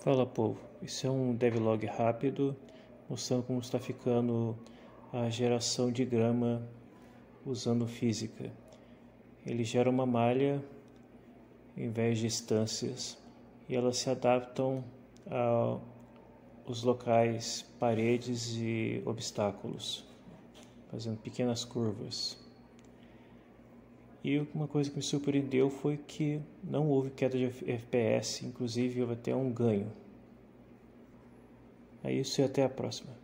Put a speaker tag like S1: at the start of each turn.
S1: Fala, povo, isso é um devlog rápido mostrando como está ficando a geração de grama usando física. Ele gera uma malha em vez de instâncias e elas se adaptam aos locais, paredes e obstáculos, fazendo pequenas curvas. E uma coisa que me surpreendeu foi que não houve queda de FPS, inclusive houve até um ganho. É isso e até a próxima.